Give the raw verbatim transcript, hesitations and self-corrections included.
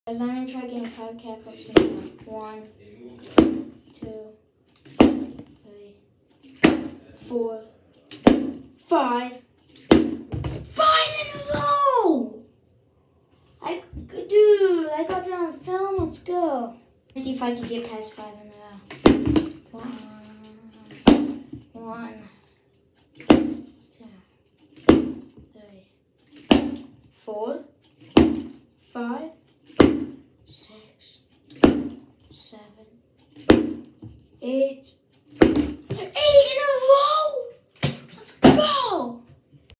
Guys, I'm gonna try getting five cat pups in here. One, two, three, four, five. Five in a row! I, dude, I got that on film. Let's go. Let's see if I can get past five in a row. One, one, two, three, four, five, six, seven, eight,